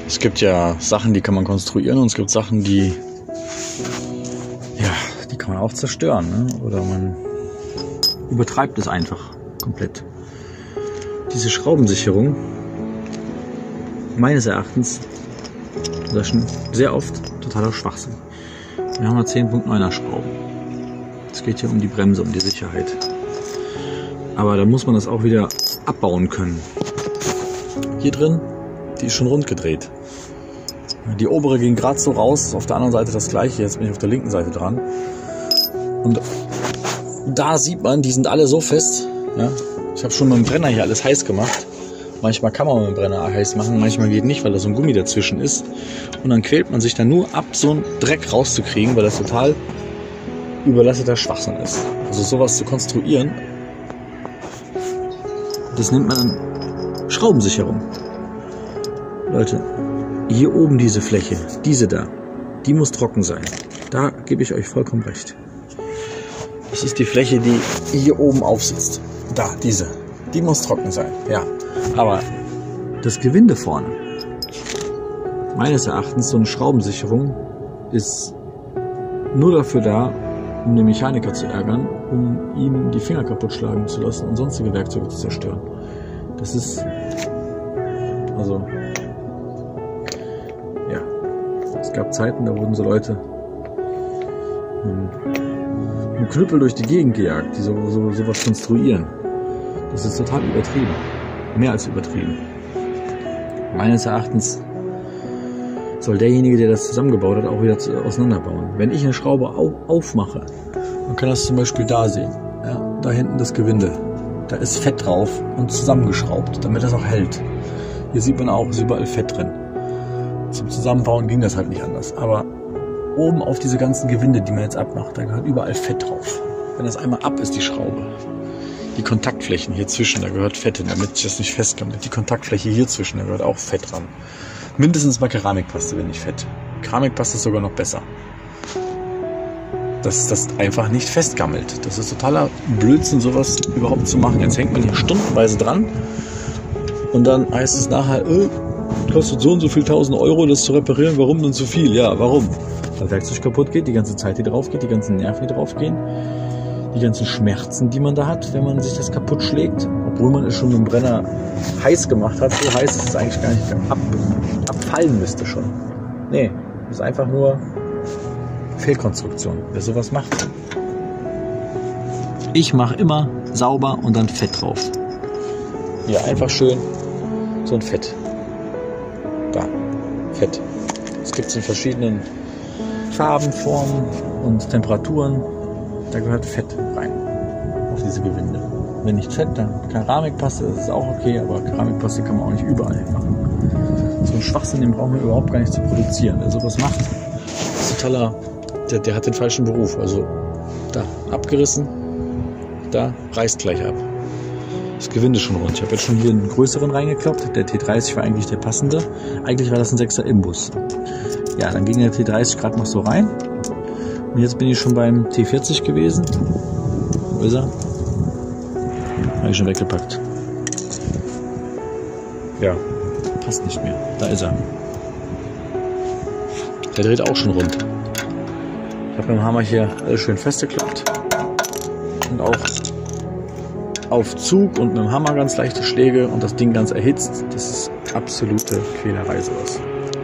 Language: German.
Es gibt ja Sachen, die kann man konstruieren und es gibt Sachen, die kann man auch zerstören, ne? Oder man übertreibt es einfach komplett. Diese Schraubensicherung, meines Erachtens, das ist schon sehr oft totaler Schwachsinn. Wir haben 10.9er Schrauben. Es geht hier um die Bremse, um die Sicherheit. Aber da muss man das auch wieder abbauen können. Hier drin, die ist schon rund gedreht. Die obere ging gerade so raus, auf der anderen Seite das gleiche. Jetzt bin ich auf der linken Seite dran. Und da sieht man, die sind alle so fest. Ja? Ich habe schon mit dem Brenner hier alles heiß gemacht. Manchmal kann man mit dem Brenner heiß machen, manchmal geht nicht, weil da so ein Gummi dazwischen ist. Und dann quält man sich dann nur ab, so einen Dreck rauszukriegen, weil das total überlasseter Schwachsinn ist. Also sowas zu konstruieren, das nennt man dann Schraubensicherung. Leute, hier oben diese Fläche, diese da, die muss trocken sein. Da gebe ich euch vollkommen recht. Das ist die Fläche, die hier oben aufsitzt. Da, diese. Die muss trocken sein, ja. Aber das Gewinde vorne, meines Erachtens, so eine Schraubensicherung ist nur dafür da, um den Mechaniker zu ärgern, um ihm die Finger kaputt schlagen zu lassen und sonstige Werkzeuge zu zerstören. Das ist, also, ja, es gab Zeiten, da wurden so Leute mit Knüppel durch die Gegend gejagt, die sowas konstruieren. Das ist total übertrieben. Mehr als übertrieben. Meines Erachtens soll derjenige, der das zusammengebaut hat, auch wieder auseinanderbauen. Wenn ich eine Schraube aufmache, man kann das zum Beispiel da sehen. Ja, da hinten das Gewinde. Da ist Fett drauf und zusammengeschraubt, damit das auch hält. Hier sieht man auch, ist überall Fett drin. Zum Zusammenbauen ging das halt nicht anders. Aber oben auf diese ganzen Gewinde, die man jetzt abmacht, da gehört überall Fett drauf. Wenn das einmal ab ist, die Schraube, die Kontaktflächen hier zwischen, da gehört Fett hin, damit sich das nicht festgammelt. Die Kontaktfläche hier zwischen, da gehört auch Fett dran. Mindestens mal Keramikpaste, wenn nicht Fett. Keramikpaste ist sogar noch besser. Dass das einfach nicht festgammelt. Das ist totaler Blödsinn, sowas überhaupt zu machen. Jetzt hängt man hier stundenweise dran und dann heißt es nachher, kostet so und so viel 1000 Euro, das zu reparieren. Warum denn so viel? Ja, warum? Weil Werkzeug kaputt geht, die ganze Zeit, die drauf geht, die ganzen Nerven, die drauf gehen, die ganzen Schmerzen, die man da hat, wenn man sich das kaputt schlägt, obwohl man es schon mit dem Brenner heiß gemacht hat, so heiß, dass es eigentlich gar nicht abfallen müsste schon. Nee, das ist einfach nur Fehlkonstruktion, wer sowas macht. Ich mache immer sauber und dann Fett drauf. Hier einfach schön so ein Fett. Da, Fett. Es gibt es in verschiedenen Farben, Formen und Temperaturen. Da gehört Fett rein, auf diese Gewinde. Wenn nicht Fett, dann Keramikpaste, das ist auch okay, aber Keramikpaste kann man auch nicht überall machen. So einen Schwachsinn, den brauchen wir überhaupt gar nicht zu produzieren. Wer sowas macht, ist totaler, der hat den falschen Beruf. Also da, abgerissen, da, reißt gleich ab. Das Gewinde schon rund. Ich habe jetzt schon hier einen größeren reingekloppt. Der T30 war eigentlich der passende. Eigentlich war das ein 6er Imbus. Ja, dann ging der T30 gerade noch so rein. Und jetzt bin ich schon beim T40 gewesen. Wo ist er? Habe ich schon weggepackt. Ja, passt nicht mehr. Da ist er. Der dreht auch schon rund. Ich habe mit dem Hammer hier alles schön festgeklappt. Und auch auf Zug und mit dem Hammer ganz leichte Schläge und das Ding ganz erhitzt. Das ist absolute Quälerei sowas.